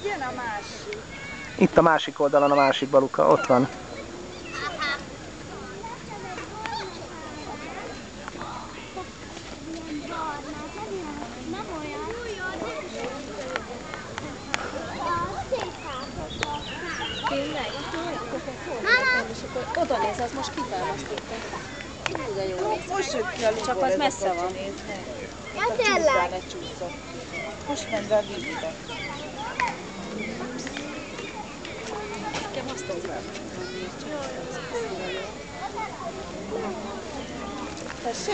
Jön a másik. Itt a másik oldalon a másik baluka, ott van. Tényleg? És akkor oda néz, az most kiválasztotta. De jó. Most jött ki a lugor, Csak az messze van. A csúszban egy csúszott. Most ment be a vízbe. Nekem azt tetszik, hogy Tessék?